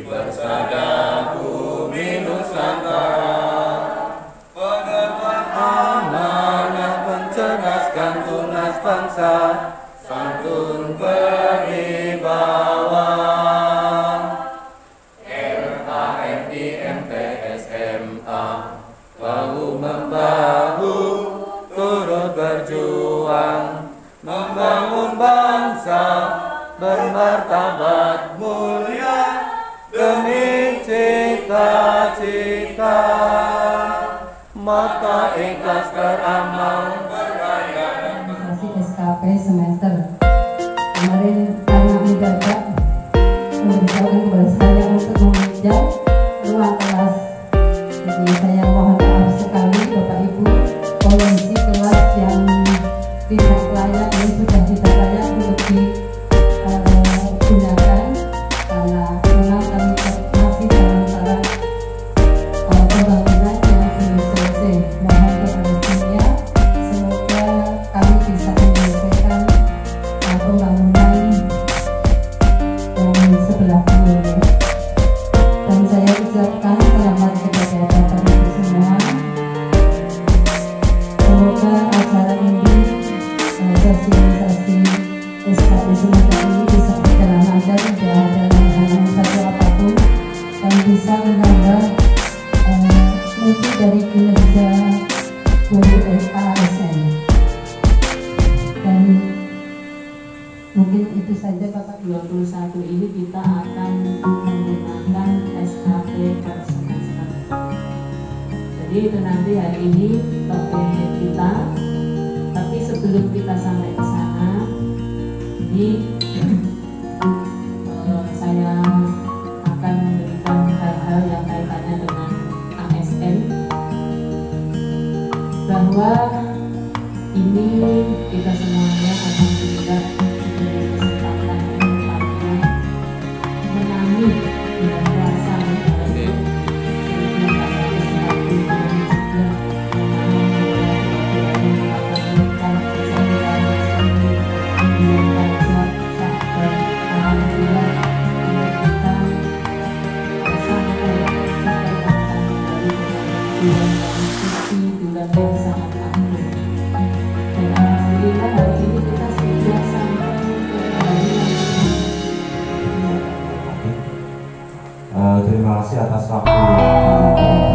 persada bumi Nusantara, penerbang amanah mencerdaskan tunas bangsa, santun berwibawa. LAMIMTSMA bahu membahu turut berjuang membangun bangsa bermartabat mulia demi cita-cita, maka ikhlas beramal berdaya. SKP semester kemarin karena mendadak memberitahukan kepada saya untuk meminjam ruang kelas, jadi saya mohon maaf sekali Bapak Ibu, kondisi kelas yang tidak layak ini sudah tidak layak untuk digunakan karena memang kami masih dalam tahap pembangunan yang belum selesai. Mohon kepada dunia semoga kami bisa menyelesaikan pembangunan yang sebelah timur. Dan saya ucapkan selamat kepada Bapak Ibu semua. Semoga acara ini, sosialisasi SKP semester ini bisa berjalan lancar, tidak ada halangan satu apapun, dan bisa menambah mutu dari kinerja guru ASN. Dan mungkin itu saja Bapak. 21 ini kita akan menggunakan SKP per semester. Jadi itu nanti hari ini topik kita. Tapi sebelum kita sampai ke sana, ini saya akan memberikan hal-hal yang kaitannya dengan ASN, bahwa ini kita semuanya akan tidak diberi kesempatan untuk menangi bulan puasa bulan yang sangat akhir. Dan alhamdulillah hari ini kita sudah sampai ke hari yang terima kasih atas waktu